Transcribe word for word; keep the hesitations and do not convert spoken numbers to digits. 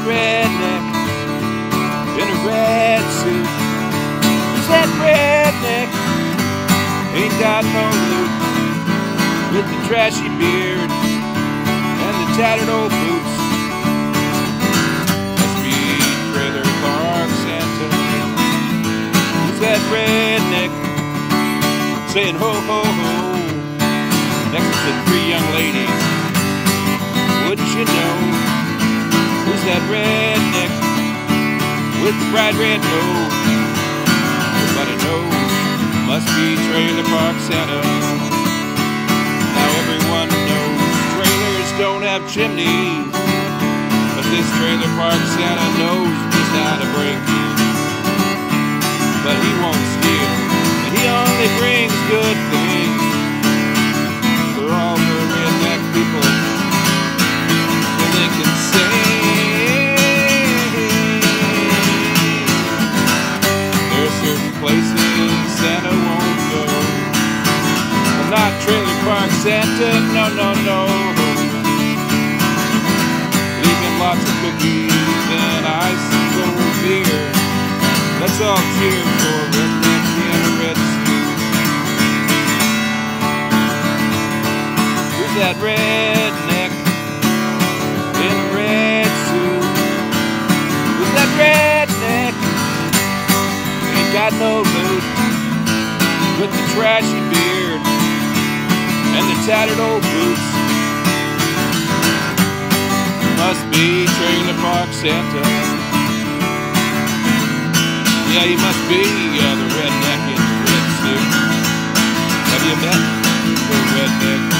redneck in a red suit? Who's that redneck? Ain't got no loot, with the trashy beard and the tattered old boots. Must be Trailer Park Santa. Who's that redneck saying ho ho ho next to three young ladies? Wouldn't you know? Who's that redneck with the bright red nose? Everybody knows, must be Trailer Park Santa. Now everyone knows trailers don't have chimneys, but this Trailer Park Santa knows just how to break. But he won't steal, and he only brings good things for all the redneck people, so they can sing. There are certain places Santa won't go, but not Trailer Park Santa, no, no, no. Leaving lots of cookies and ice and cold beer. Let's all cheer for Redneck in a red suit. Who's that redneck in a red suit? Who's that redneck? Ain't got no loot, with the trashy beard and the tattered old boots. Must be Trailer Park Santa. Yeah, he must be uh, the redneck in the red suit. Have you met the redneck?